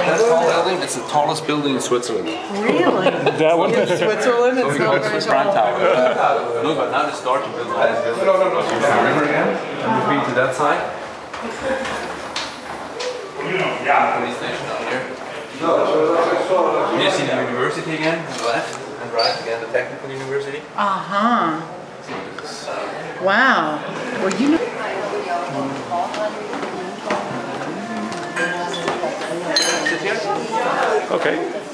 That tall building, it's the tallest building in Switzerland. Really? That one? In Switzerland, So it's we call not it very Swiss Grand tall. Tower. Look, but now they start to build all these buildings. So you can river again, and we've been to that side. Police station out here. You see the university again on the left, and right again the technical university. Uh-huh. Wow. Well, you know. Sit here. Okay.